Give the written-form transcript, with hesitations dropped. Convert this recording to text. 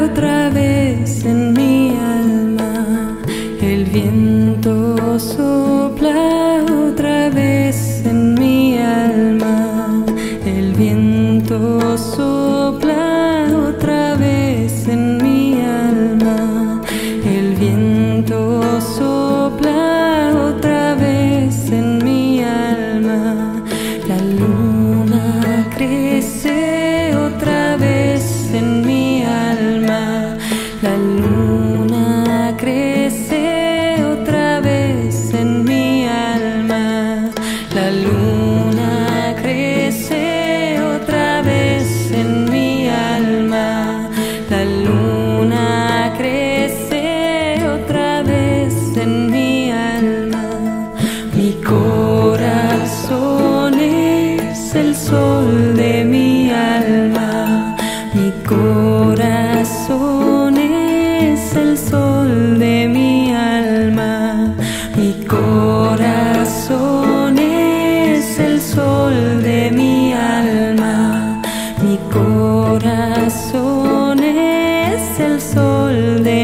otra vez en mi alma, el viento sopla otra vez en mi alma, el viento sopla otra vez en mi alma, el viento sopla otra vez en mi alma, la luna crece otra vez en mi alma, la luna crece otra vez en mi alma, la luna crece otra vez en mi alma, la luna crece otra vez en mi alma. Mi corazón es el sol de mi alma, mi corazón es el sol de mi alma, mi corazón es el sol de mi alma, mi corazón es el sol de